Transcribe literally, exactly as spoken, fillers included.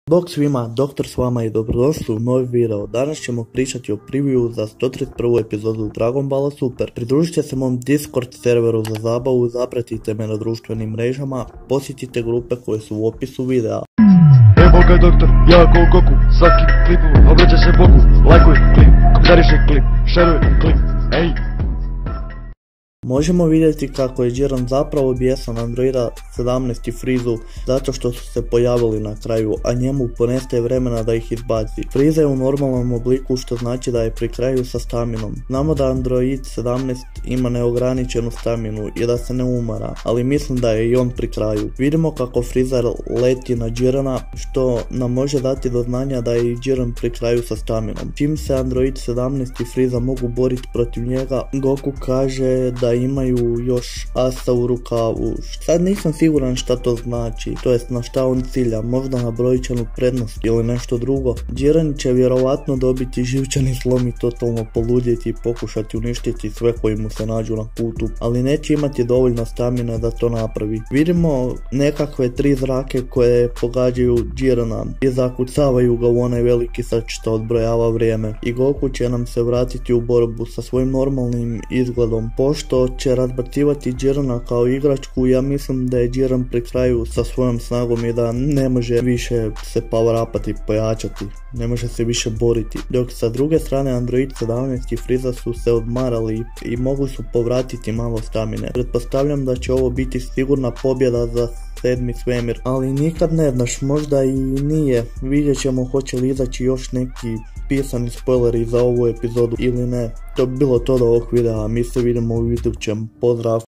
Bog svima, doktor s vama i dobrodošli u novi video. Danas ćemo pričati o preview za sto trideset prvu epizodu Dragon Balla Super. Pridružite se mom Discord serveru za zabavu, zapratite me na društvenim mrežama, posjetite grupe koje su u opisu videa. Evo ga doktor, ja ko Goku, svaki klipu obraća se Bogu, lajkuj klip, komentarišaj klip, šeruj klip, ej! Možemo vidjeti kako je Jiren zapravo bijesan Androida sedamnaest i Freezu zato što su se pojavili na kraju, a njemu ponestaje vremena da ih izbaci. Freeza je u normalnom obliku, što znači da je pri kraju sa staminom. Znamo da Android sedamnaest ima neograničenu staminu i da se ne umara, ali mislim da je i on pri kraju. Vidimo kako Freezer leti na Jirena, što nam može dati do znanja da je i Jiren pri kraju sa staminom. Čim se Android sedamnaest i Freeza mogu boriti protiv njega, Goku kaže da imaju još asa u rukavu. Sad nisam siguran šta to znači, to jest na šta on cilja, možda na brojčanu prednost ili nešto drugo. Jiren će vjerovatno dobiti živčani slom i totalno poludjeti i pokušati uništiti sve koji mu se nađu na putu, ali neće imati dovoljno stamine da to napravi. Vidimo nekakve tri zrake koje pogađaju Jirena i zakucavaju ga u onaj veliki srč što odbrojava vrijeme, i Goku će nam se vratiti u borbu sa svojim normalnim izgledom. Pošto će razbacivati Jirena kao igračku, ja mislim da je Jiren pri kraju sa svojom snagom i da ne može više se power upati, pojačati, ne može se više boriti. Dok sa druge strane Android sedamnaest i Freeza su se odmarali i mogu su povratiti malo stamine. Pretpostavljam da će ovo biti sigurna pobjeda za sedmi svemir, ali nikad ne znaš, možda i nije. Vidjet ćemo hoće li izaći još neki pisani spoileri za ovu epizodu ili ne. To bi bilo to do ovog videa, mi se vidimo u idućem, pozdrav!